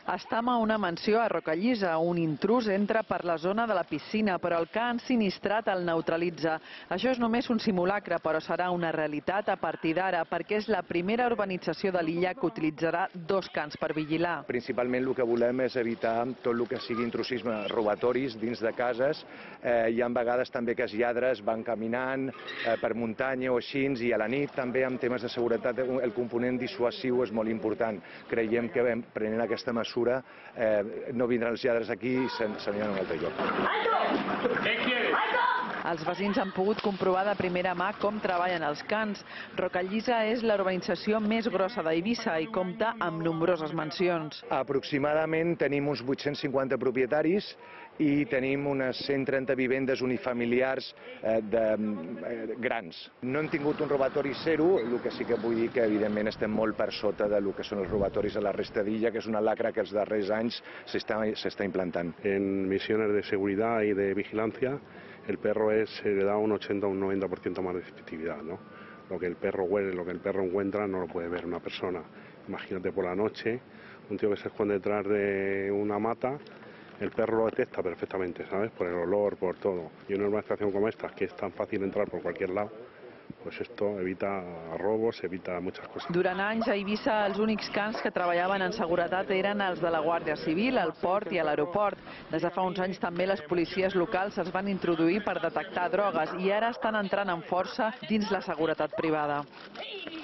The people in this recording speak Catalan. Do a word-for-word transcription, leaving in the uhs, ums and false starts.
Estam a una mansió a Rocallisa. Un intrus entra per la zona de la piscina, però el que ha ensinistrat el neutralitza. Això és només un simulacre, però serà una realitat a partir d'ara, perquè és la primera urbanització de l'illa que utilitzarà dos cans per vigilar. Principalment el que volem és evitar tot el que sigui intrusisme, robatoris dins de cases. Eh, hi ha vegades també que els lladres van caminant eh, per muntanya o així, i a la nit també amb temes de seguretat el component dissuasiu és molt important. Creiem que prenent aquesta mesura Eh, no vindran els lladres aquí i s'aniran a un altre lloc. Els veïns han pogut comprovar de primera mà com treballen els cans. Rocallisa és la urbanització més grossa d'Eivissa i compta amb nombroses mansions. Aproximadament tenim uns vuit-cents cinquanta propietaris i tenim unes cent trenta vivendes unifamiliars eh, de, eh, grans. No hem tingut un robatori zero, el que sí que vull dir que evidentment estem molt per sota del que són els robatoris a la resta d'illa, que és una lacra que els darrers anys s'està s'està implantant. En misiones de seguridad y de vigilancia, el perro es, se le da un ochenta o un noventa por ciento más de efectividad, ¿no? Lo que el perro huele, lo que el perro encuentra, no lo puede ver una persona. Imagínate por la noche, un tío que se esconde detrás de una mata, el perro lo detecta perfectamente, ¿sabes? Por el olor, por todo. Y una urbanización como esta, que es tan fácil entrar por cualquier lado, pues esto evita robos, evita muchas cosas. Durant anys a Eivissa els únics cans que treballaven en seguretat eren els de la Guàrdia Civil, al port i a l'aeroport. Des de fa uns anys també les policies locals es van introduir per detectar drogues i ara estan entrant amb força dins la seguretat privada.